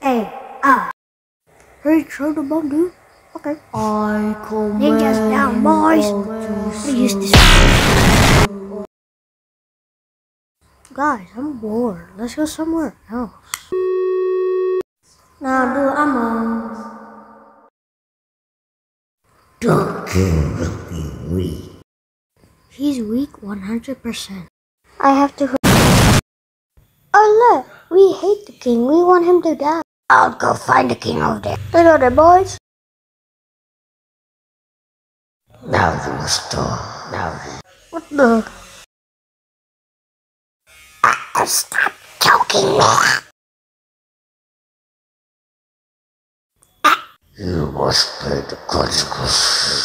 Hey, throw the bomb, dude. Okay. I command Ninjas down, boys. We use this. Guys, I'm bored. Let's go somewhere else. Now do ammo. Don't kill will be weak. He's weak 100%. I have to. Oh look, we hate the king. We want him to die. I'll go find the king over there. Hello there, boys. Now you must stop. Now you. What the? Stop choking me. You must pay the consequences.